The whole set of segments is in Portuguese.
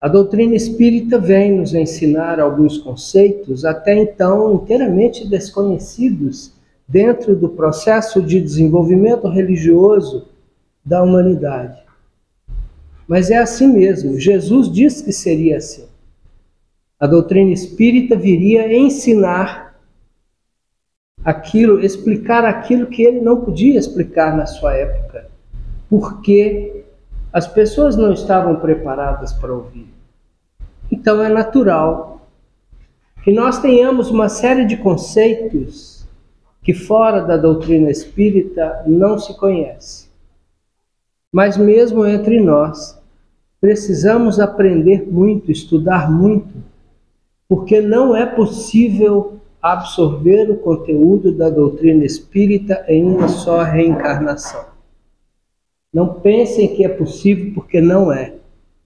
A doutrina espírita vem nos ensinar alguns conceitos até então inteiramente desconhecidos dentro do processo de desenvolvimento religioso da humanidade. Mas é assim mesmo, Jesus disse que seria assim. A doutrina espírita viria ensinar aquilo, explicar aquilo que ele não podia explicar na sua época, porque as pessoas não estavam preparadas para ouvir. Então é natural que nós tenhamos uma série de conceitos que fora da doutrina espírita não se conhece. Mas mesmo entre nós, precisamos aprender muito, estudar muito, porque não é possível absorver o conteúdo da doutrina espírita em uma só reencarnação. Não pensem que é possível, porque não é.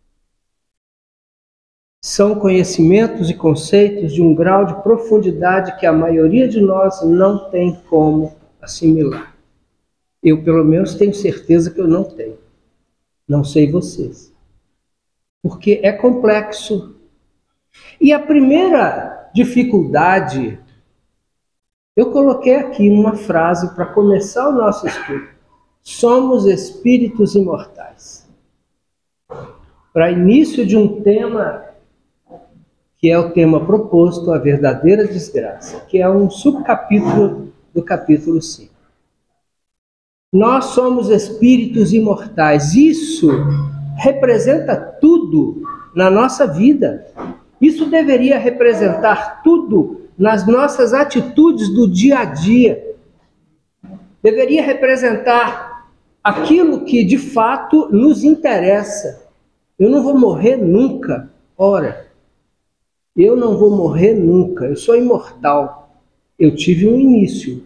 São conhecimentos e conceitos de um grau de profundidade que a maioria de nós não tem como assimilar. Eu, pelo menos, tenho certeza que eu não tenho. Não sei vocês. Porque é complexo. E a primeira dificuldade, eu coloquei aqui uma frase para começar o nosso estudo. Somos espíritos imortais. Para início de um tema que é o tema proposto, a verdadeira desgraça, que é um subcapítulo do capítulo 5. Nós somos espíritos imortais. Isso representa tudo na nossa vida. Isso deveria representar tudo nas nossas atitudes do dia a dia. Deveria representar aquilo que de fato nos interessa. Eu não vou morrer nunca. Ora, eu não vou morrer nunca. Eu sou imortal. Eu tive um início.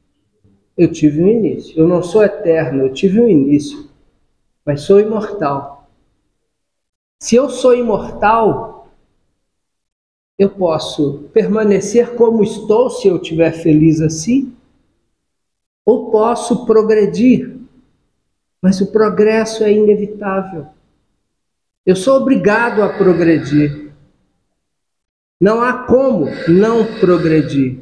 Eu não sou eterno, eu tive um início. Mas sou imortal. Se eu sou imortal, eu posso permanecer como estou, se eu estiver feliz assim, ou posso progredir. Mas o progresso é inevitável. Eu sou obrigado a progredir. Não há como não progredir.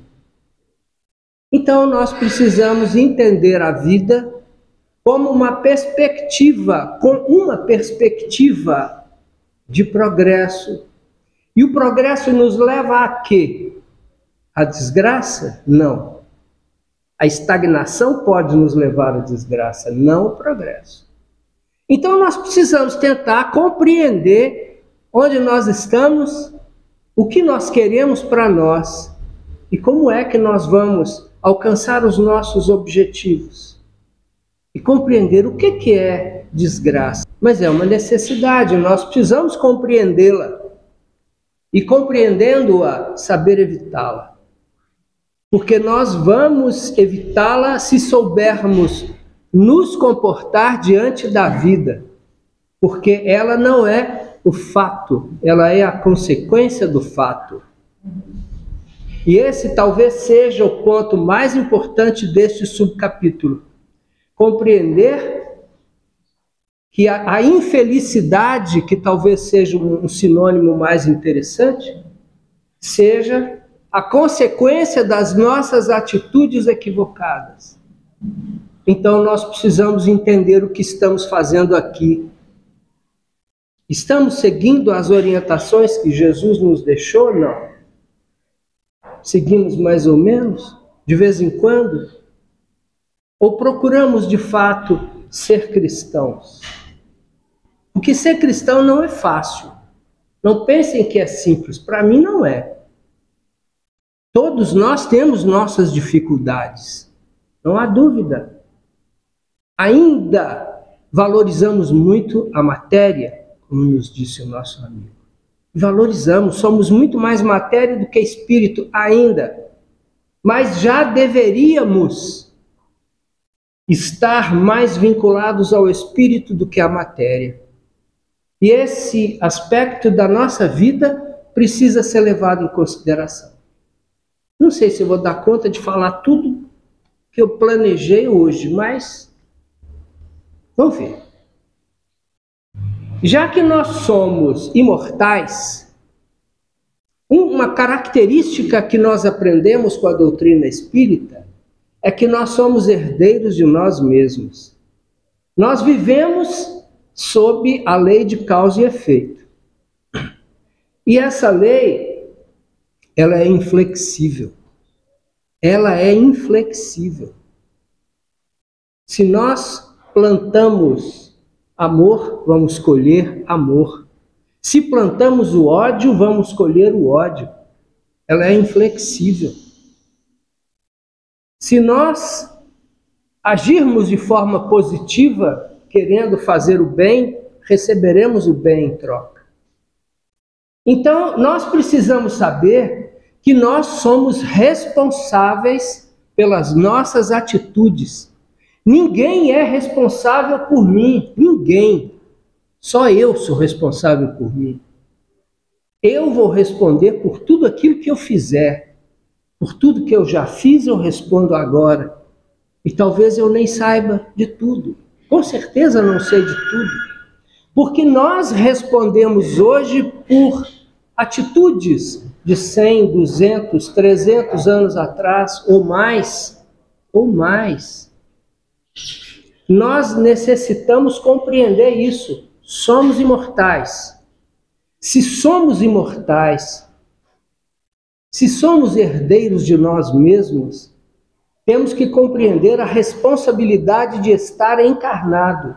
Então nós precisamos entender a vida como uma perspectiva, com uma perspectiva de progresso. E o progresso nos leva a quê? A desgraça? Não. A estagnação pode nos levar à desgraça, não o progresso. Então nós precisamos tentar compreender onde nós estamos, o que nós queremos para nós e como é que nós vamos alcançar os nossos objetivos. E compreender o que é desgraça. Mas é uma necessidade, nós precisamos compreendê-la. E compreendendo-a, saber evitá-la. Porque nós vamos evitá-la se soubermos nos comportar diante da vida. Porque ela não é o fato, ela é a consequência do fato. E esse talvez seja o ponto mais importante deste subcapítulo. Compreender que a infelicidade, que talvez seja um sinônimo mais interessante, seja a consequência das nossas atitudes equivocadas. Então nós precisamos entender o que estamos fazendo aqui. Estamos seguindo as orientações que Jesus nos deixou? Não. Seguimos mais ou menos, de vez em quando? Ou procuramos de fato ser cristãos? Porque ser cristão não é fácil. Não pensem que é simples. Para mim não é. Todos nós temos nossas dificuldades. Não há dúvida. Ainda valorizamos muito a matéria, como nos disse o nosso amigo. Valorizamos, somos muito mais matéria do que espírito ainda. Mas já deveríamos estar mais vinculados ao espírito do que à matéria. E esse aspecto da nossa vida precisa ser levado em consideração. Não sei se eu vou dar conta de falar tudo que eu planejei hoje, mas vamos ver. Já que nós somos imortais, uma característica que nós aprendemos com a doutrina espírita é que nós somos herdeiros de nós mesmos. Nós vivemos sob a lei de causa e efeito. E essa lei, ela é inflexível. Ela é inflexível. Se nós plantamos amor, vamos colher amor. Se plantamos o ódio, vamos colher o ódio. Ela é inflexível. Se nós agirmos de forma positiva, querendo fazer o bem, receberemos o bem em troca. Então, nós precisamos saber que nós somos responsáveis pelas nossas atitudes. Ninguém é responsável por mim, ninguém. Só eu sou responsável por mim. Eu vou responder por tudo aquilo que eu fizer. Por tudo que eu já fiz, eu respondo agora. E talvez eu nem saiba de tudo. Com certeza não sei de tudo. Porque nós respondemos hoje por atitudes de 100, 200, 300 anos atrás, ou mais. Nós necessitamos compreender isso. Somos imortais. Se somos imortais, se somos herdeiros de nós mesmos, temos que compreender a responsabilidade de estar encarnado.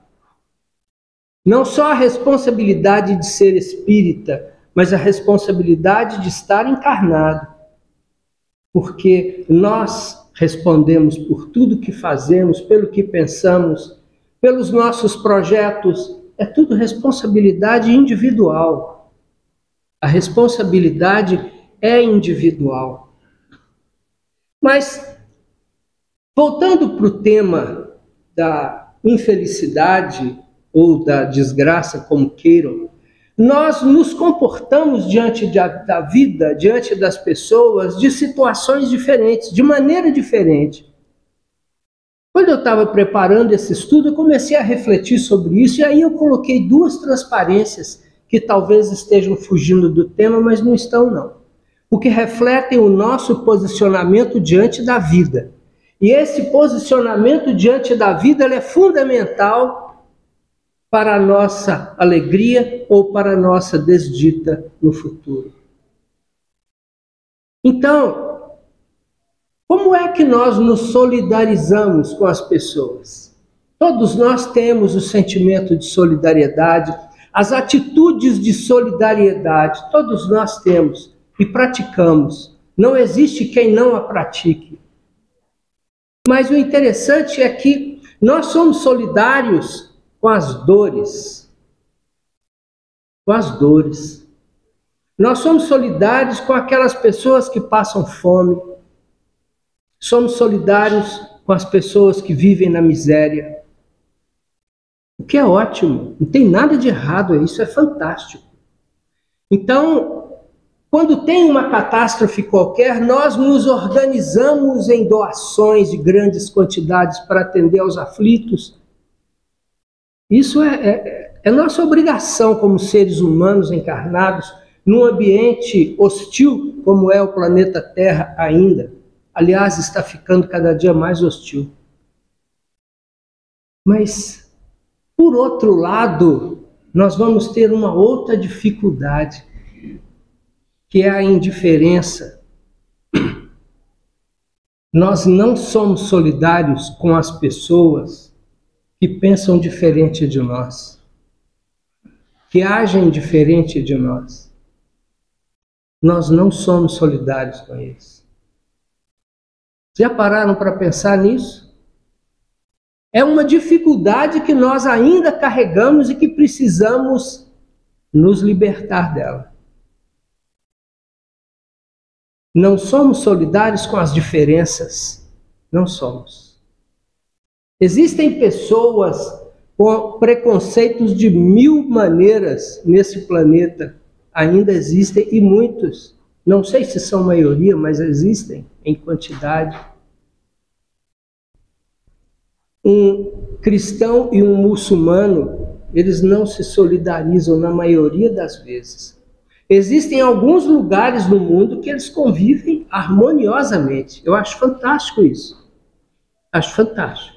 Não só a responsabilidade de ser espírita, mas a responsabilidade de estar encarnado. Porque nós respondemos por tudo que fazemos, pelo que pensamos, pelos nossos projetos. É tudo responsabilidade individual. A responsabilidade é individual. Mas, voltando para o tema da infelicidade ou da desgraça, como queiram, nós nos comportamos diante da vida, diante das pessoas, de situações diferentes, de maneira diferente. Quando eu estava preparando esse estudo, eu comecei a refletir sobre isso, e aí eu coloquei duas transparências que talvez estejam fugindo do tema, mas não estão não. Porque refletem o nosso posicionamento diante da vida. E esse posicionamento diante da vida ele é fundamental para a nossa alegria ou para a nossa desdita no futuro. Então, como é que nós nos solidarizamos com as pessoas? Todos nós temos o sentimento de solidariedade, as atitudes de solidariedade, todos nós temos e praticamos. Não existe quem não a pratique. Mas o interessante é que nós somos solidários com as dores. Com as dores. Nós somos solidários com aquelas pessoas que passam fome. Somos solidários com as pessoas que vivem na miséria. O que é ótimo, não tem nada de errado, isso é fantástico. Então, quando tem uma catástrofe qualquer, nós nos organizamos em doações de grandes quantidades para atender aos aflitos. Isso é nossa obrigação como seres humanos encarnados num ambiente hostil como é o planeta Terra ainda. Aliás, está ficando cada dia mais hostil. Mas, por outro lado, nós vamos ter uma outra dificuldade, que é a indiferença. Nós não somos solidários com as pessoas que pensam diferente de nós, que agem diferente de nós. Nós não somos solidários com eles. Já pararam para pensar nisso? É uma dificuldade que nós ainda carregamos e que precisamos nos libertar dela. Não somos solidários com as diferenças. Não somos. Existem pessoas com preconceitos de 1000 maneiras nesse planeta. Ainda existem e muitos. Não sei se são maioria, mas existem em quantidade. Um cristão e um muçulmano eles não se solidarizam na maioria das vezes. Existem alguns lugares no mundo que eles convivem harmoniosamente. Eu acho fantástico isso. Acho fantástico.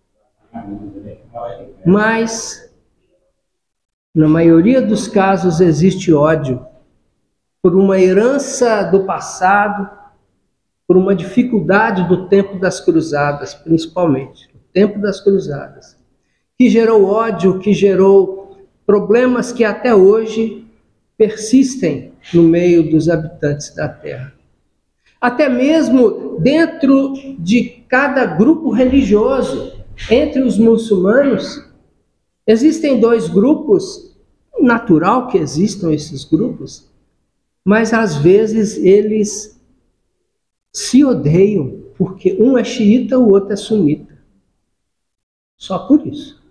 Mas, na maioria dos casos, existe ódio por uma herança do passado, por uma dificuldade do tempo das cruzadas, principalmente, o tempo das cruzadas, que gerou ódio, que gerou problemas que até hoje persistem no meio dos habitantes da Terra. Até mesmo dentro de cada grupo religioso, entre os muçulmanos, existem dois grupos, natural que existam esses grupos, mas às vezes eles se odeiam, porque um é xiita, o outro é sunita. Só por isso.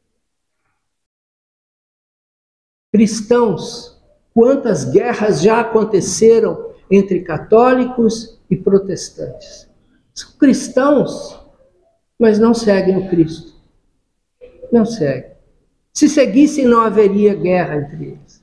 Cristãos, quantas guerras já aconteceram entre católicos e protestantes? São cristãos, mas não seguem o Cristo. Não seguem. Se seguissem, não haveria guerra entre eles.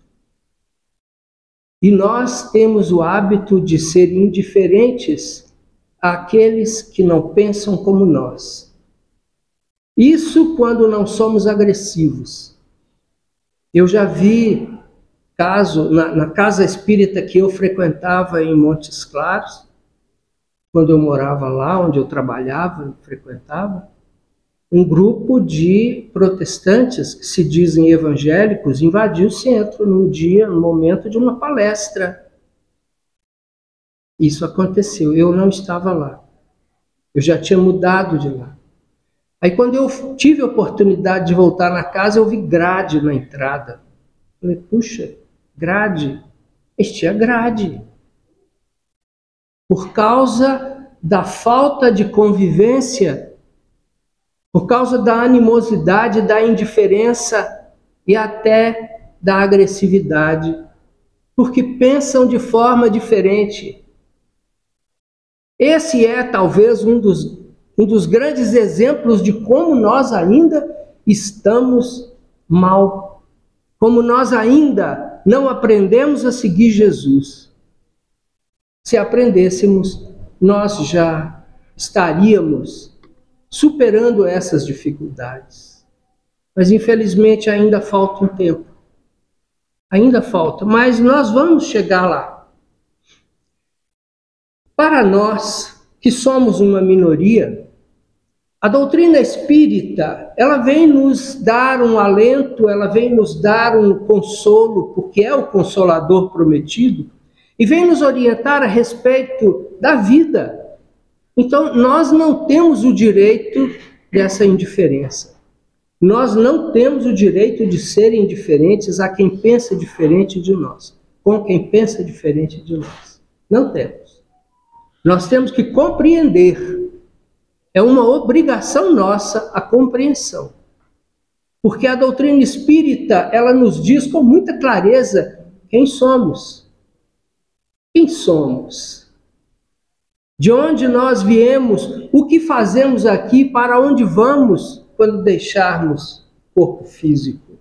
E nós temos o hábito de ser indiferentes àqueles que não pensam como nós. Isso quando não somos agressivos. Eu já vi caso na casa espírita que eu frequentava em Montes Claros, quando eu morava lá, onde eu trabalhava, frequentava, um grupo de protestantes que se dizem evangélicos invadiu o centro no momento de uma palestra. Isso aconteceu, eu não estava lá. Eu já tinha mudado de lá. Aí quando eu tive a oportunidade de voltar na casa, eu vi grade na entrada. Falei, puxa, grade. Tinha grade. Por causa da falta de convivência, por causa da animosidade, da indiferença e até da agressividade, porque pensam de forma diferente. Esse é talvez um dos grandes exemplos de como nós ainda estamos mal, como nós ainda não aprendemos a seguir Jesus. Se aprendêssemos, nós já estaríamos superando essas dificuldades. Mas infelizmente ainda falta um tempo. Ainda falta, mas nós vamos chegar lá. Para nós, que somos uma minoria, a doutrina espírita, ela vem nos dar um alento, ela vem nos dar um consolo, porque é o Consolador prometido, e vem nos orientar a respeito da vida. Então, nós não temos o direito dessa indiferença. Nós não temos o direito de ser indiferentes a quem pensa diferente de nós, com quem pensa diferente de nós. Não temos. Nós temos que compreender. É uma obrigação nossa a compreensão. Porque a doutrina espírita, ela nos diz com muita clareza quem somos. Quem somos? De onde nós viemos? O que fazemos aqui? Para onde vamos quando deixarmos o corpo físico?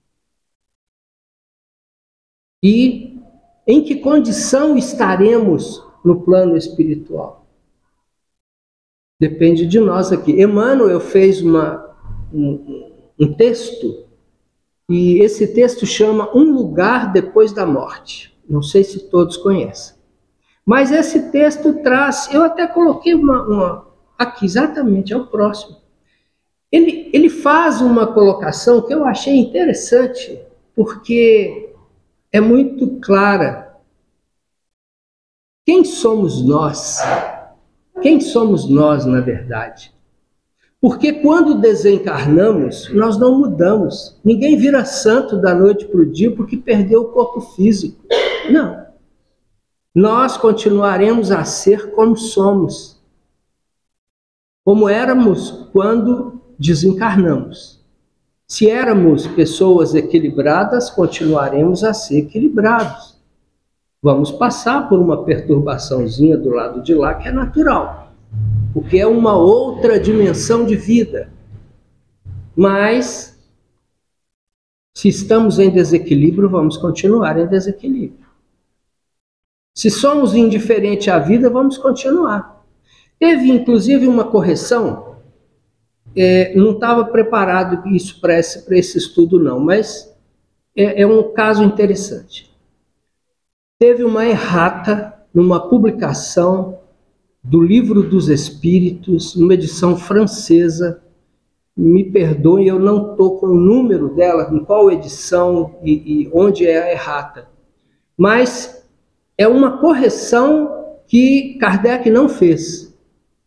E em que condição estaremos no plano espiritual? Depende de nós aqui. Emmanuel fez um texto, e esse texto chama Um Lugar Depois da Morte. Não sei se todos conhecem. Mas esse texto traz, eu até coloquei aqui, exatamente, é o próximo. Ele faz uma colocação que eu achei interessante, porque é muito clara. Quem somos nós? Quem somos nós, na verdade? Porque quando desencarnamos, nós não mudamos. Ninguém vira santo da noite para o dia porque perdeu o corpo físico. Não. Nós continuaremos a ser como somos. Como éramos quando desencarnamos. Se éramos pessoas equilibradas, continuaremos a ser equilibrados. Vamos passar por uma perturbaçãozinha do lado de lá, que é natural, porque é uma outra dimensão de vida. Mas Se estamos em desequilíbrio, vamos continuar em desequilíbrio. Se somos indiferentes à vida, vamos continuar. Teve, inclusive, uma correção. Não estava preparado isso para esse estudo, não, mas é um caso interessante. Teve uma errata numa publicação do Livro dos Espíritos, numa edição francesa. Me perdoem, eu não estou com o número dela, em qual edição e onde é a errata. Mas é uma correção que Kardec não fez.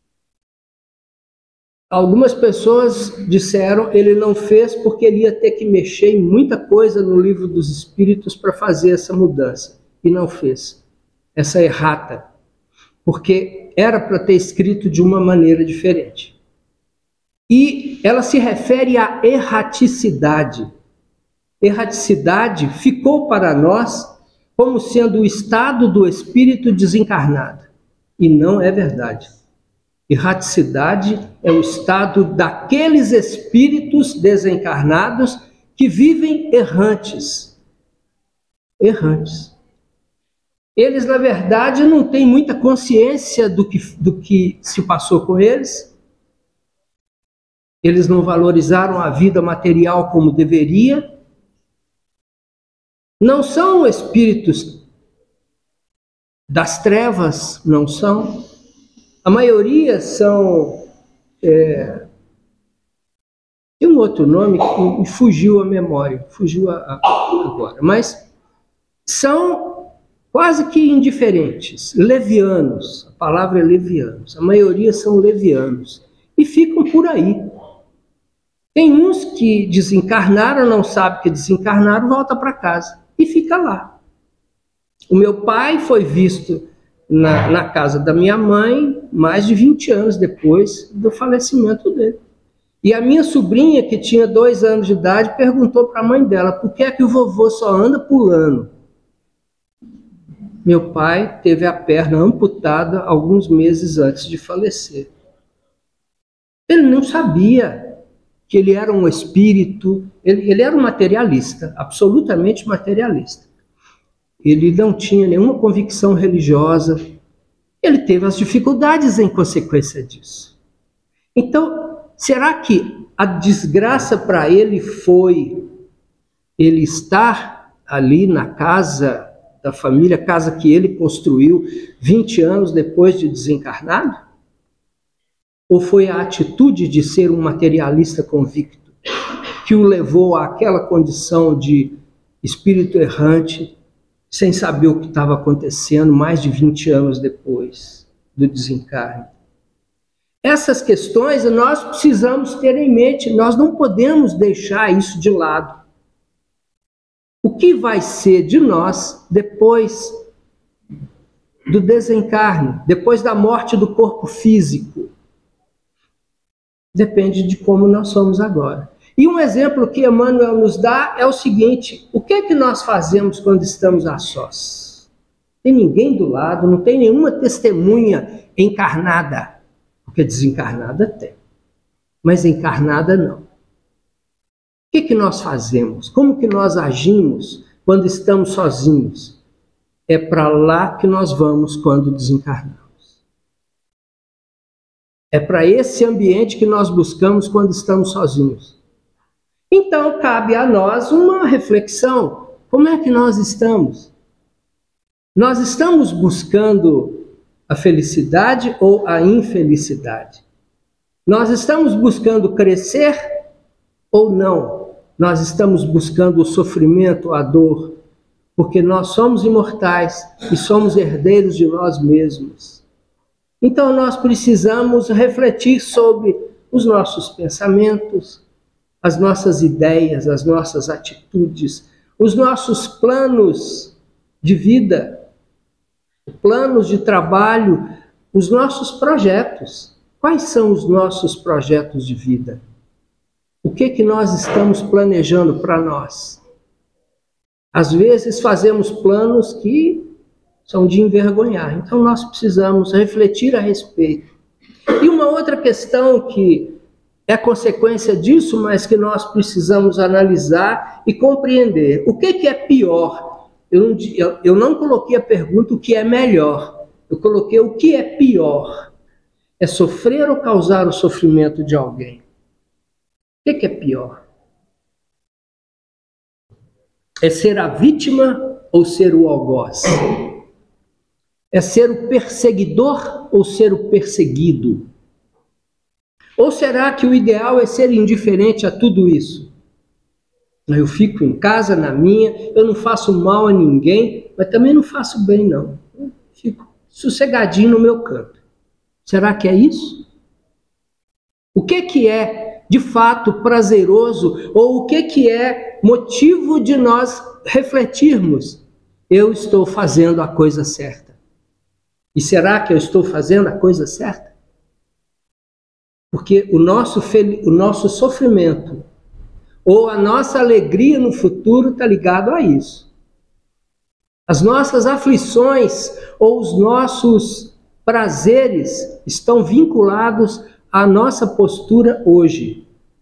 Algumas pessoas disseram que ele não fez porque ele ia ter que mexer em muita coisa no Livro dos Espíritos para fazer essa mudança. E não fez. Essa errata. Porque era para ter escrito de uma maneira diferente. E ela se refere à erraticidade. Erraticidade ficou para nós como sendo o estado do espírito desencarnado. E não é verdade. Erraticidade é o estado daqueles espíritos desencarnados que vivem errantes. Errantes. Eles, na verdade, não têm muita consciência do que se passou com eles. Eles não valorizaram a vida material como deveria. Não são espíritos das trevas, não são. A maioria são... tem um outro nome que fugiu a memória, fugiu agora, mas são quase que indiferentes, levianos. A palavra é levianos. A maioria são levianos e ficam por aí. Tem uns que desencarnaram, não sabem que desencarnaram, volta para casa e fica lá. O meu pai foi visto na casa da minha mãe mais de 20 anos depois do falecimento dele. E a minha sobrinha, que tinha 2 anos de idade, perguntou para a mãe dela, por que é que o vovô só anda pulando? Meu pai teve a perna amputada alguns meses antes de falecer. Ele não sabia que ele era um espírito, ele era um materialista, absolutamente materialista. Ele não tinha nenhuma convicção religiosa, ele teve as dificuldades em consequência disso. Então, será que a desgraça para ele foi ele estar ali na casa da família, casa que ele construiu 20 anos depois de desencarnado? Ou foi a atitude de ser um materialista convicto que o levou àquela condição de espírito errante, sem saber o que estava acontecendo mais de 20 anos depois do desencarne? Essas questões nós precisamos ter em mente, nós não podemos deixar isso de lado. O que vai ser de nós depois do desencarne, depois da morte do corpo físico? Depende de como nós somos agora. E um exemplo que Emmanuel nos dá é o seguinte: o que é que nós fazemos quando estamos a sós? Não tem ninguém do lado, não tem nenhuma testemunha encarnada, porque desencarnada tem, mas encarnada não. O que é que nós fazemos? Como que nós agimos quando estamos sozinhos? É para lá que nós vamos quando desencarnamos. É para esse ambiente que nós buscamos quando estamos sozinhos. Então, cabe a nós uma reflexão. Como é que nós estamos? Nós estamos buscando a felicidade ou a infelicidade? Nós estamos buscando crescer ou não? Nós estamos buscando o sofrimento, a dor, porque nós somos imortais e somos herdeiros de nós mesmos. Então nós precisamos refletir sobre os nossos pensamentos, as nossas ideias, as nossas atitudes, os nossos planos de vida, planos de trabalho, os nossos projetos. Quais são os nossos projetos de vida? O que que nós estamos planejando para nós? Às vezes fazemos planos que são de envergonhar. Então nós precisamos refletir a respeito. E uma outra questão que é consequência disso, mas que nós precisamos analisar e compreender. O que é pior? Eu não coloquei a pergunta o que é melhor. Eu coloquei o que é pior. É sofrer ou causar o sofrimento de alguém? O que é pior? É ser a vítima ou ser o algoz? É ser o perseguidor ou ser o perseguido? Ou será que o ideal é ser indiferente a tudo isso? Eu fico em casa, na minha, eu não faço mal a ninguém, mas também não faço bem, não. Eu fico sossegadinho no meu canto. Será que é isso? O que é, de fato, prazeroso, ou o que é motivo de nós refletirmos? Eu estou fazendo a coisa certa. E será que eu estou fazendo a coisa certa? Porque o nosso sofrimento ou a nossa alegria no futuro está ligado a isso. As nossas aflições ou os nossos prazeres estão vinculados à nossa postura hoje.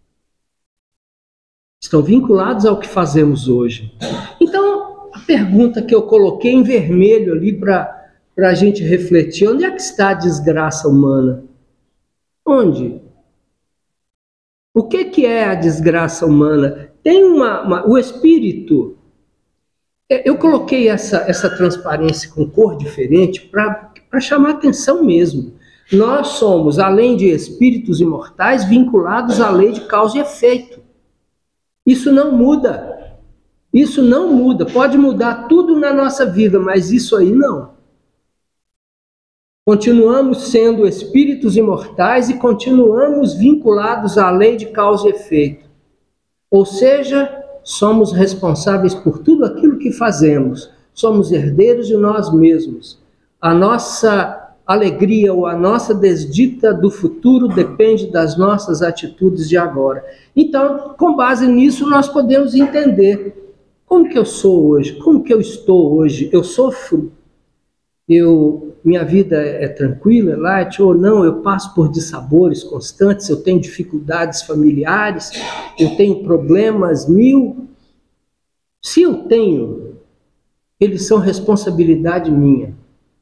Estão vinculados ao que fazemos hoje. Então, a pergunta que eu coloquei em vermelho ali para a gente refletir, onde é que está a desgraça humana? Onde? O que é a desgraça humana? Tem o espírito. Eu coloquei essa transparência com cor diferente para chamar atenção mesmo. Nós somos, além de espíritos imortais, vinculados à lei de causa e efeito. Isso não muda. Isso não muda. Pode mudar tudo na nossa vida, mas isso aí não. Continuamos sendo espíritos imortais e continuamos vinculados à lei de causa e efeito. Ou seja, somos responsáveis por tudo aquilo que fazemos. Somos herdeiros de nós mesmos. A nossa alegria ou a nossa desdita do futuro depende das nossas atitudes de agora. Então, com base nisso, nós podemos entender como que eu sou hoje, como que eu estou hoje. Eu sofro? Minha vida é tranquila, é light, ou não, eu passo por dissabores constantes, eu tenho dificuldades familiares, eu tenho problemas mil. Se eu tenho, eles são responsabilidade minha.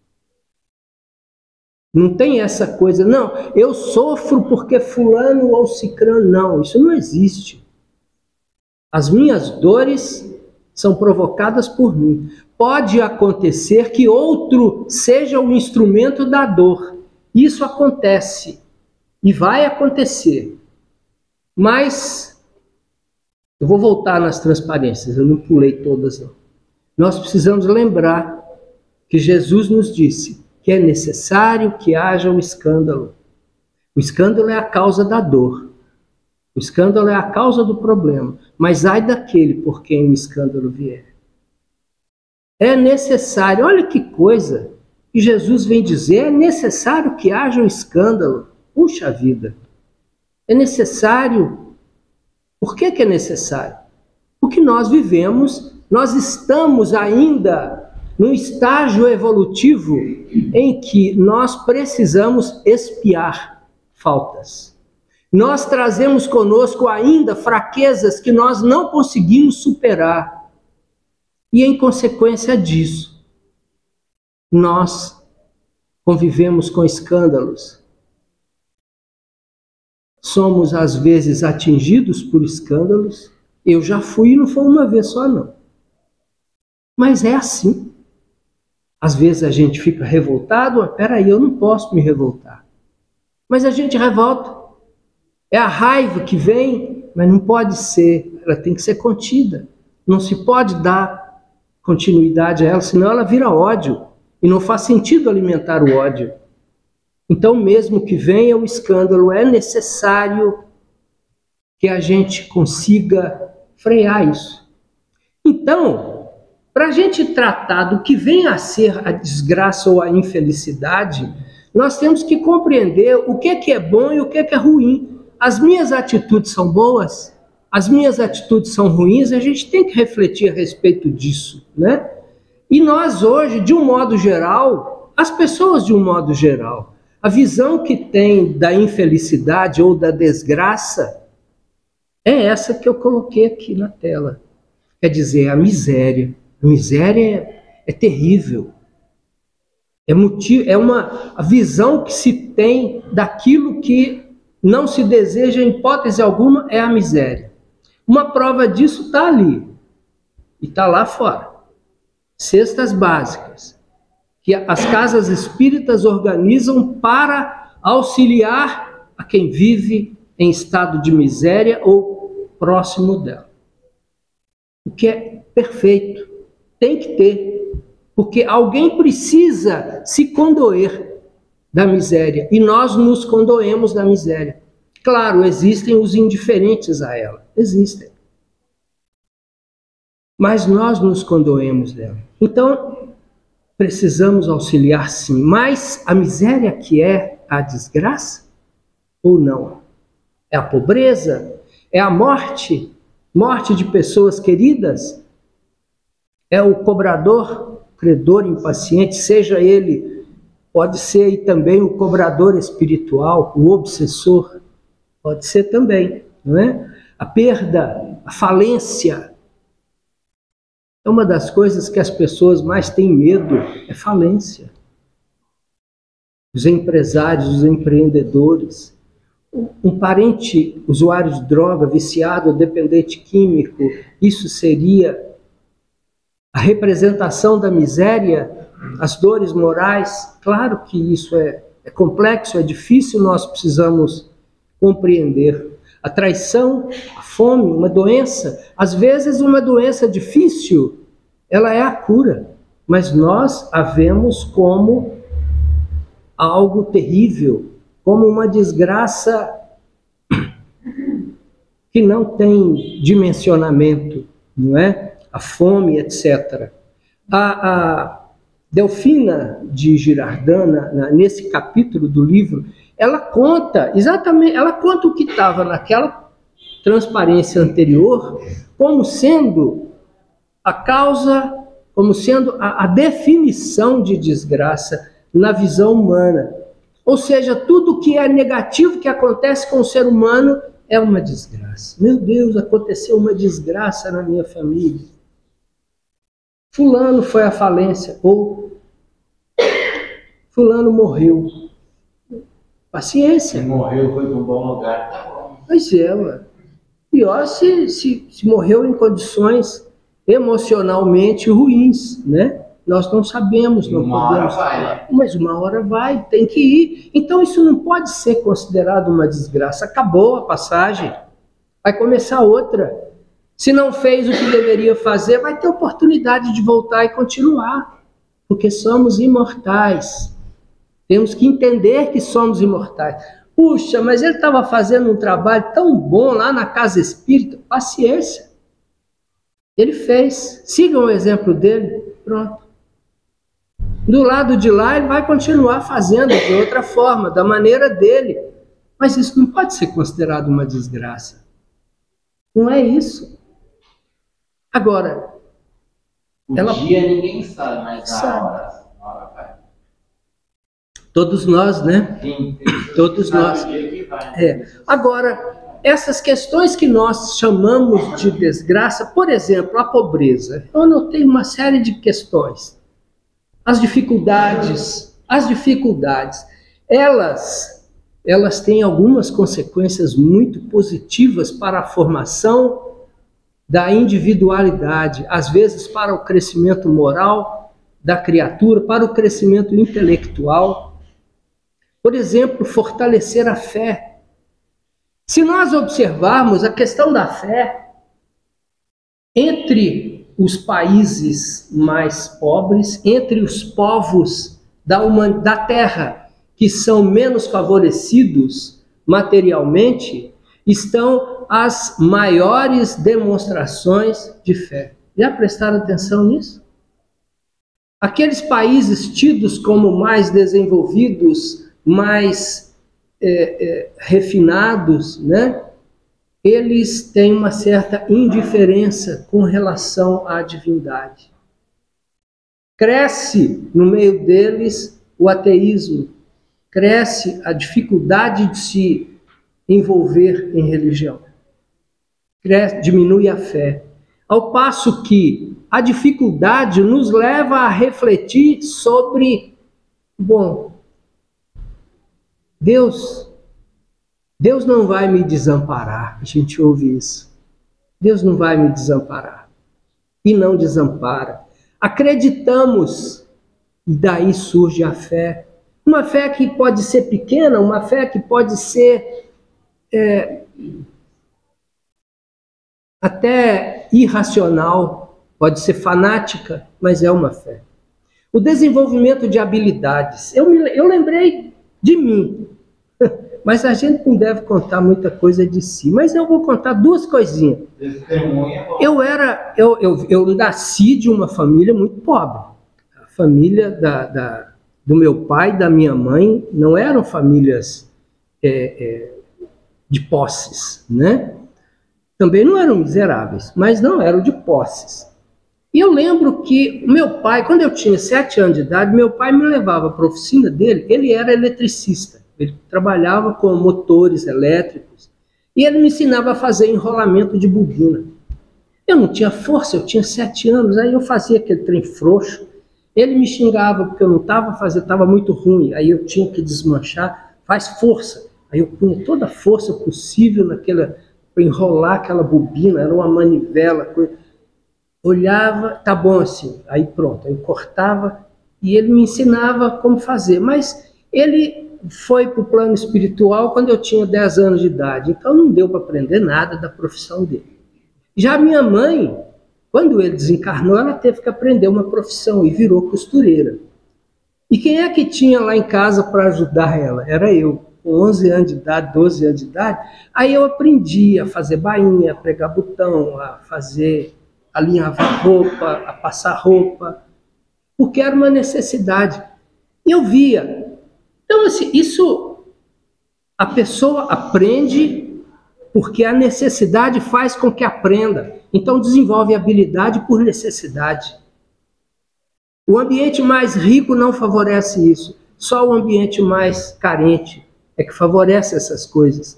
Não tem essa coisa, não, eu sofro porque fulano ou cicrano, não, isso não existe. As minhas dores são provocadas por mim. Pode acontecer que outro seja o instrumento da dor. Isso acontece e vai acontecer. Mas eu vou voltar nas transparências, eu não pulei todas não. Nós precisamos lembrar que Jesus nos disse que é necessário que haja um escândalo. O escândalo é a causa da dor. O escândalo é a causa do problema. Mas ai daquele por quem o escândalo vier. É necessário, olha que coisa que Jesus vem dizer, é necessário que haja um escândalo. Puxa vida, é necessário. Por que é necessário? Porque nós vivemos, nós estamos ainda num estágio evolutivo em que nós precisamos expiar faltas. Nós trazemos conosco ainda fraquezas que nós não conseguimos superar. E em consequência disso, nós convivemos com escândalos. Somos às vezes atingidos por escândalos. Eu já fui e não foi uma vez só não. Mas é assim. Às vezes a gente fica revoltado, peraí, eu não posso me revoltar. Mas a gente revolta. É a raiva que vem, mas não pode ser, ela tem que ser contida. Não se pode dar continuidade a ela, senão ela vira ódio. E não faz sentido alimentar o ódio. Então, mesmo que venha o escândalo, é necessário que a gente consiga frear isso. Então, para a gente tratar do que vem a ser a desgraça ou a infelicidade, nós temos que compreender o que é bom e o que é ruim. As minhas atitudes são boas? As minhas atitudes são ruins? A gente tem que refletir a respeito disso, né? E nós hoje, de um modo geral, as pessoas de um modo geral, A visão que tem da infelicidade ou da desgraça é essa que eu coloquei aqui na tela. Quer dizer, a miséria. A miséria é terrível. A visão que se tem daquilo que não se deseja em hipótese alguma é a miséria. Uma prova disso está ali. E está lá fora. Cestas básicas. Que as casas espíritas organizam para auxiliar a quem vive em estado de miséria ou próximo dela. O que é perfeito. Tem que ter. Porque alguém precisa se condoer da miséria. E nós nos condoemos da miséria. Claro, existem os indiferentes a ela. Existem. Mas nós nos condoemos dela. Então, precisamos auxiliar sim. Mas a miséria que é a desgraça? Ou não? É a pobreza? É a morte? Morte de pessoas queridas? É o cobrador, credor impaciente, seja ele, pode ser aí também o cobrador espiritual, o obsessor, pode ser também, não é? A perda, a falência. É uma das coisas que as pessoas mais têm medo, é falência. Os empresários, os empreendedores. Um parente usuário de droga, viciado ou dependente químico, isso seria a representação da miséria, as dores morais. Claro que isso é complexo, é difícil, nós precisamos compreender. A traição, a fome, uma doença. Às vezes uma doença difícil, ela é a cura. Mas nós a vemos como algo terrível, como uma desgraça que não tem dimensionamento, não é? A fome, etc. A Delfina de Girardana, nesse capítulo do livro, ela conta exatamente, ela conta o que estava naquela transparência anterior como sendo a causa, como sendo a definição de desgraça na visão humana. Ou seja, tudo que é negativo que acontece com o ser humano é uma desgraça. Meu Deus, aconteceu uma desgraça na minha família. Fulano foi à falência, ou fulano morreu. Paciência. Se morreu, foi para um bom lugar, tá bom. Pois é, mano. Pior se morreu em condições emocionalmente ruins, né? Nós não sabemos, não uma podemos. Hora vai. Mas uma hora vai, tem que ir. Então isso não pode ser considerado uma desgraça. Acabou a passagem. Vai começar outra. Se não fez o que deveria fazer, vai ter oportunidade de voltar e continuar. Porque somos imortais. Temos que entender que somos imortais. Puxa, mas ele estava fazendo um trabalho tão bom lá na casa espírita. Paciência. Ele fez. Sigam o exemplo dele. Pronto. Do lado de lá, ele vai continuar fazendo de outra forma, da maneira dele. Mas isso não pode ser considerado uma desgraça. Não é isso. Agora, o dia ninguém sabe, mas a hora vai. Todos nós, né? Sim, todos nós. Agora, essas questões que nós chamamos de desgraça, por exemplo, a pobreza. Eu anotei uma série de questões. As dificuldades, elas têm algumas consequências muito positivas para a formação da individualidade, às vezes para o crescimento moral da criatura, para o crescimento intelectual. Por exemplo, fortalecer a fé. Se nós observarmos a questão da fé, entre os países mais pobres, entre os povos da Terra que são menos favorecidos materialmente, estão as maiores demonstrações de fé. Já prestaram atenção nisso? Aqueles países tidos como mais desenvolvidos, mais refinados, né? Eles têm uma certa indiferença com relação à divindade. Cresce no meio deles o ateísmo, cresce a dificuldade de se envolver em religião. Diminui a fé. Ao passo que a dificuldade nos leva a refletir sobre, bom, Deus não vai me desamparar. A gente ouve isso. Deus não vai me desamparar. E não desampara. Acreditamos, e daí surge a fé. Uma fé que pode ser pequena, uma fé que pode ser até irracional, pode ser fanática, mas é uma fé. O desenvolvimento de habilidades. Eu lembrei de mim, mas a gente não deve contar muita coisa de si. Mas eu vou contar duas coisinhas. Eu nasci de uma família muito pobre. A família do meu pai e da minha mãe não eram famílias de posses, né? Também não eram miseráveis, mas não eram de posses. E eu lembro que meu pai, quando eu tinha 7 anos de idade, meu pai me levava para a oficina dele. Ele era eletricista, ele trabalhava com motores elétricos, e ele me ensinava a fazer enrolamento de bobina. Eu não tinha força, eu tinha 7 anos, aí eu fazia aquele trem frouxo. Ele me xingava porque eu não estava fazendo, estava muito ruim, aí eu tinha que desmanchar, faz força. Aí eu punha toda a força possível para enrolar aquela bobina, era uma manivela, olhava, tá bom assim, aí pronto, eu cortava e ele me ensinava como fazer, mas ele foi para o plano espiritual quando eu tinha 10 anos de idade, então não deu para aprender nada da profissão dele. Já minha mãe, quando ele desencarnou, ela teve que aprender uma profissão e virou costureira. E quem é que tinha lá em casa para ajudar ela? Era eu. Com 11 anos de idade, 12 anos de idade, aí eu aprendi a fazer bainha, a pregar botão, a alinhavar roupa, a passar roupa, porque era uma necessidade. E eu via. Então, assim, isso a pessoa aprende porque a necessidade faz com que aprenda. Então, desenvolve habilidade por necessidade. O ambiente mais rico não favorece isso. Só o ambiente mais carente é que favorece essas coisas.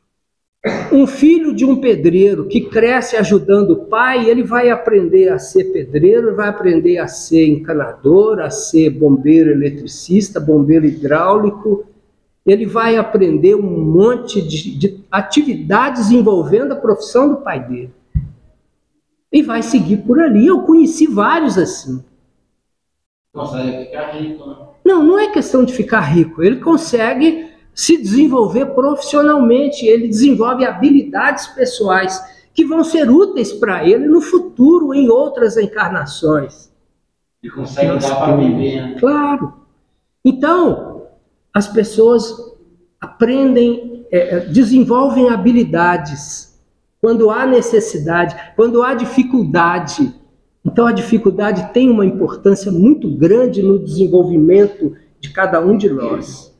Um filho de um pedreiro que cresce ajudando o pai, ele vai aprender a ser pedreiro, vai aprender a ser encanador, a ser bombeiro eletricista, bombeiro hidráulico. Ele vai aprender um monte de atividades envolvendo a profissão do pai dele. E vai seguir por ali. Eu conheci vários assim. Consegue ficar rico, né? Não é questão de ficar rico. Ele consegue se desenvolver profissionalmente, ele desenvolve habilidades pessoais que vão ser úteis para ele no futuro, em outras encarnações. E consegue dar para viver, né? Claro. Então, as pessoas aprendem, desenvolvem habilidades quando há necessidade, quando há dificuldade. Então, a dificuldade tem uma importância muito grande no desenvolvimento de cada um de nós.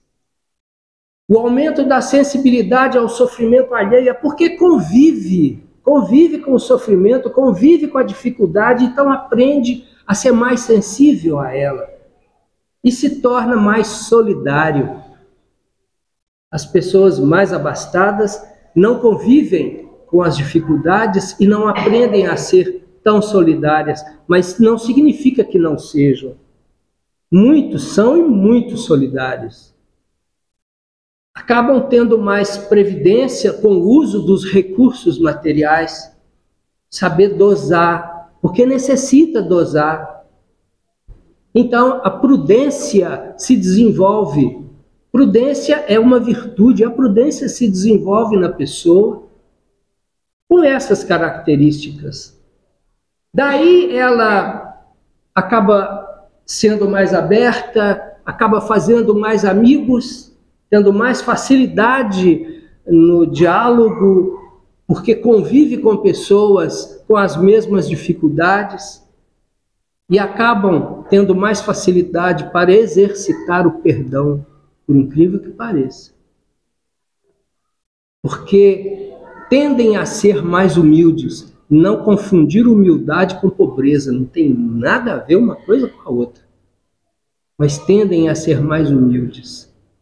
O aumento da sensibilidade ao sofrimento alheio é porque convive com o sofrimento, convive com a dificuldade, então aprende a ser mais sensível a ela e se torna mais solidário. As pessoas mais abastadas não convivem com as dificuldades e não aprendem a ser tão solidárias, mas não significa que não sejam. Muitos são e muito solidários. Acabam tendo mais previdência com o uso dos recursos materiais, saber dosar, porque necessita dosar. Então, a prudência se desenvolve. Prudência é uma virtude, a prudência se desenvolve na pessoa com essas características. Daí ela acaba sendo mais aberta, acaba fazendo mais amigos, tendo mais facilidade no diálogo, porque convive com pessoas com as mesmas dificuldades e acabam tendo mais facilidade para exercitar o perdão, por incrível que pareça. Porque tendem a ser mais humildes, não confundir humildade com pobreza, não tem nada a ver uma coisa com a outra, mas tendem a ser mais humildes.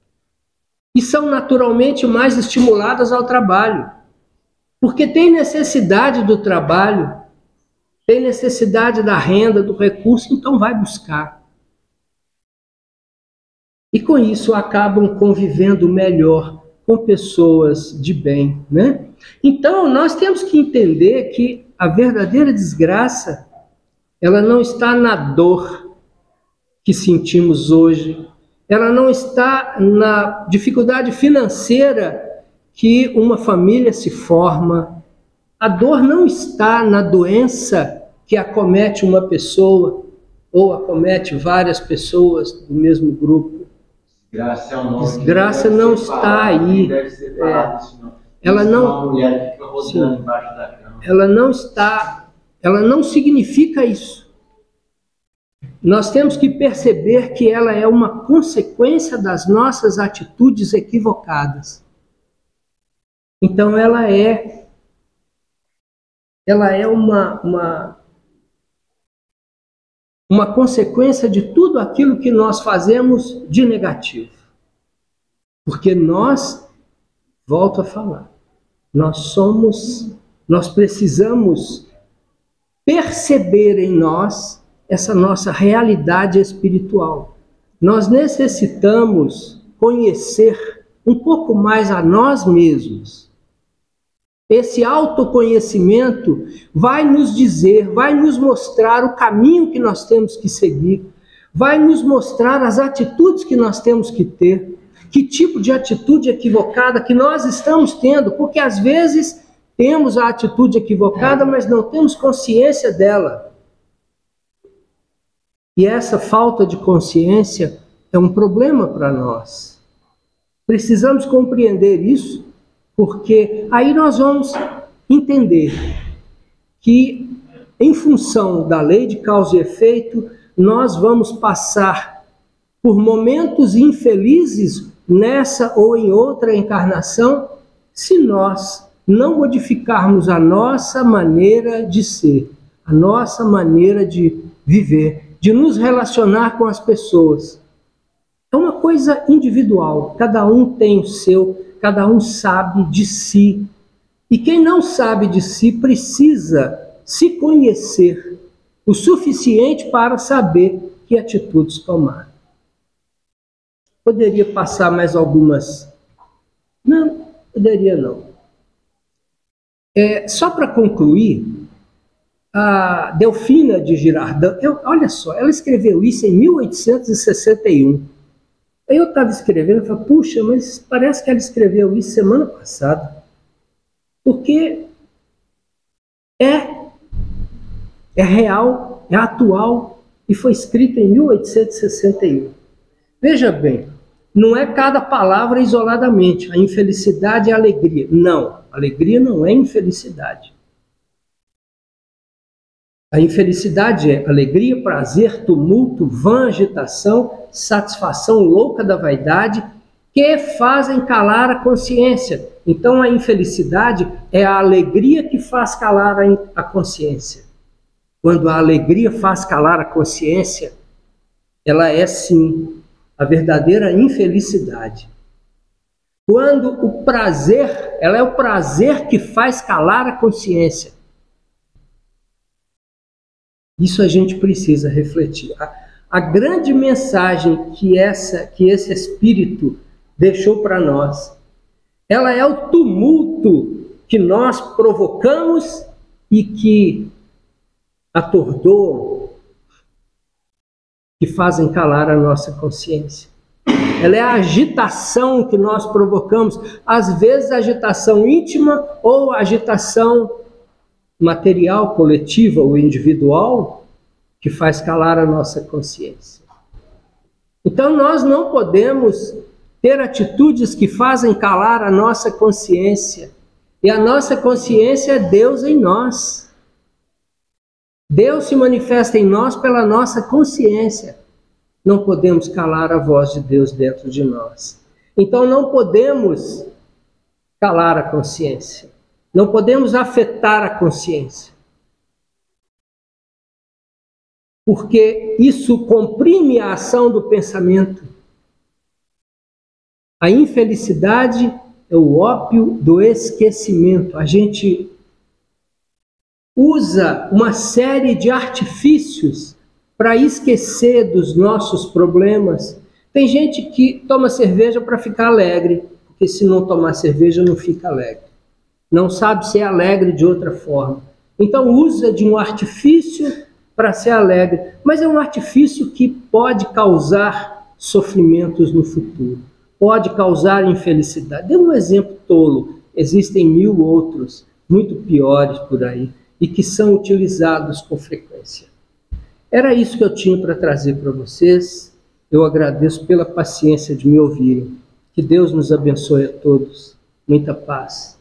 e são naturalmente mais estimuladas ao trabalho, porque tem necessidade do trabalho, tem necessidade da renda, do recurso, então vai buscar. E com isso acabam convivendo melhor com pessoas de bem, né? Então nós temos que entender que a verdadeira desgraça, ela não está na dor que sentimos hoje, ela não está na dificuldade financeira que uma família se forma. A dor não está na doença que acomete uma pessoa ou acomete várias pessoas do mesmo grupo. Desgraça é um nome. Desgraça não está aí. Ela não. Uma mulher fica rodando embaixo da cama. Ela não está. Ela não significa isso. Nós temos que perceber que ela é uma consequência das nossas atitudes equivocadas. Então ela é uma consequência de tudo aquilo que nós fazemos de negativo. Porque nós, volto a falar, nós precisamos perceber em nós essa nossa realidade espiritual. Nós necessitamos conhecer um pouco mais a nós mesmos. Esse autoconhecimento vai nos dizer, vai nos mostrar o caminho que nós temos que seguir, vai nos mostrar as atitudes que nós temos que ter, que tipo de atitude equivocada que nós estamos tendo, porque às vezes temos a atitude equivocada, mas não temos consciência dela. E essa falta de consciência é um problema para nós. Precisamos compreender isso, porque aí nós vamos entender que, em função da lei de causa e efeito, nós vamos passar por momentos infelizes nessa ou em outra encarnação, se nós não modificarmos a nossa maneira de ser, a nossa maneira de viver, de nos relacionar com as pessoas. É uma coisa individual, cada um tem o seu, cada um sabe de si. E quem não sabe de si precisa se conhecer o suficiente para saber que atitudes tomar. Poderia passar mais algumas? Não, poderia não. Só para concluir, a Delfina de Girardin, olha só, ela escreveu isso em 1861. Eu estava escrevendo e falei, puxa, mas parece que ela escreveu isso semana passada. Porque é real, é atual e foi escrito em 1861. Veja bem, não é cada palavra isoladamente, a infelicidade e a alegria. Não, alegria não é infelicidade. A infelicidade é alegria, prazer, tumulto, vã agitação, satisfação louca da vaidade, que fazem calar a consciência. Então a infelicidade é a alegria que faz calar a consciência. Quando a alegria faz calar a consciência, ela é sim a verdadeira infelicidade. Quando o prazer, ela é o prazer que faz calar a consciência. Isso a gente precisa refletir. A grande mensagem que esse Espírito deixou para nós, ela é o tumulto que nós provocamos e que atordoam, que fazem calar a nossa consciência. Ela é a agitação que nós provocamos, às vezes agitação íntima ou agitação material, coletiva ou individual, que faz calar a nossa consciência. Então nós não podemos ter atitudes que fazem calar a nossa consciência. E a nossa consciência é Deus em nós. Deus se manifesta em nós pela nossa consciência. Não podemos calar a voz de Deus dentro de nós. Então não podemos calar a consciência. Não podemos afetar a consciência. Porque isso comprime a ação do pensamento. A infelicidade é o ópio do esquecimento. A gente usa uma série de artifícios para esquecer dos nossos problemas. Tem gente que toma cerveja para ficar alegre, porque se não tomar cerveja não fica alegre. Não sabe ser alegre de outra forma. Então usa de um artifício para ser alegre, mas é um artifício que pode causar sofrimentos no futuro, pode causar infelicidade. Dê um exemplo tolo, existem 1000 outros, muito piores por aí, e que são utilizados com frequência. Era isso que eu tinha para trazer para vocês. Eu agradeço pela paciência de me ouvirem. Que Deus nos abençoe a todos. Muita paz.